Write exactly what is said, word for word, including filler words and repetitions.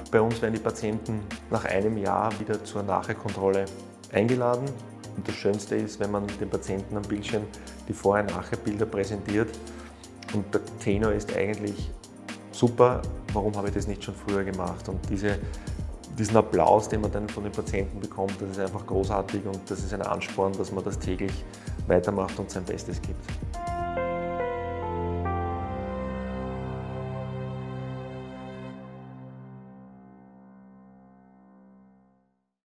Bei uns werden die Patienten nach einem Jahr wieder zur Nachkontrolle eingeladen. Und das Schönste ist, wenn man den Patienten am Bildschirm die Vorher-, Nachher-Bilder präsentiert. Und der Tenor ist eigentlich super, warum habe ich das nicht schon früher gemacht? Und diese, diesen Applaus, den man dann von den Patienten bekommt, das ist einfach großartig und das ist ein Ansporn, dass man das täglich weitermacht und sein Bestes gibt.